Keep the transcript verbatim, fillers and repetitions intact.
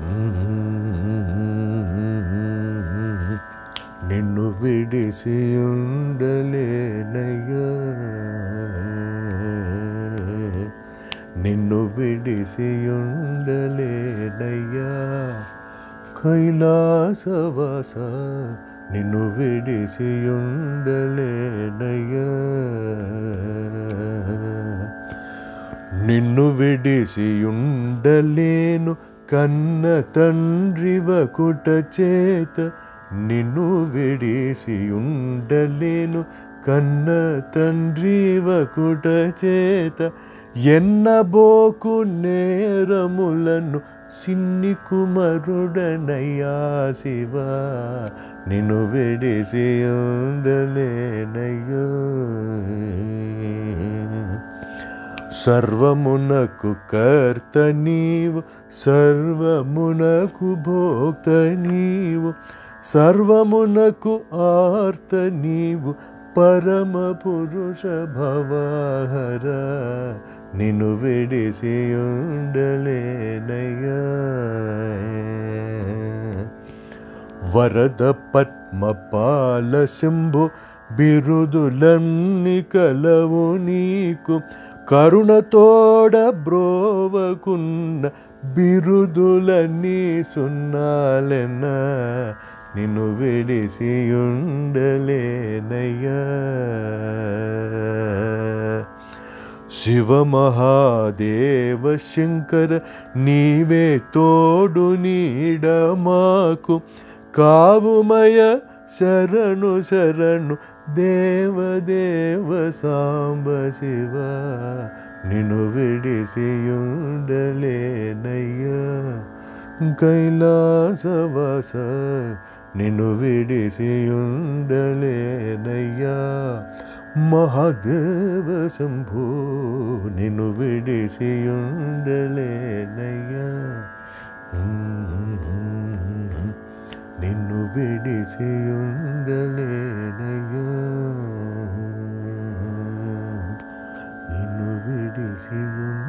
నిన్ను విడిసి ఉండలేనయ్యా, నిన్ను విడిసి ఉండలేనయ్యా, కైలాసవాస నిన్ను విడిసి ఉండలేనయ్యా, నిన్ను విడిసి ఉండలేను కన్న తండ్రివ కుట చేత, నిన్ను విడిసి ఉండలేను కన్న తండ్రివ కుట చేత, ఎన్నబోకు నేరములను సిన్ని కుమరుడనయ్యా శివ, నిన్ను విడిసి ఉండలేనయ్యా, సర్వమునకు కర్త నీవు, సర్వమునకు భోక్త నీవు, సర్వమునకు ఆర్త నీవు, పరమ పురుష భవహర, నిన్ను విడిసి ఉండలేనయ్యా, వరద పద్మపాల శంభు బిరుదులన్ని కలవు నీకు, కరుణతోడ బ్రోవకున్న బిరుదులన్నీ సున్నాలెన్న, నిన్ను విడిసి ఉండలేనయ్యా, శివ మహాదేవ శంకర నీవే తోడు నీడ మాకు, కావుమయ శరణు శరణు దేవదేవ సాంబ శివ, నిన్ను విడిసి ఉండలేనయ్యా, కైలాసవాస నిన్ను విడిసి ఉండలేనయ్యా, మహాదేవ శంభో నిన్ను విడిసి ఉండలేనయ్యా, నిన్ను విడిసి ఉండలేనయ్యా, నిన్ను విడిసి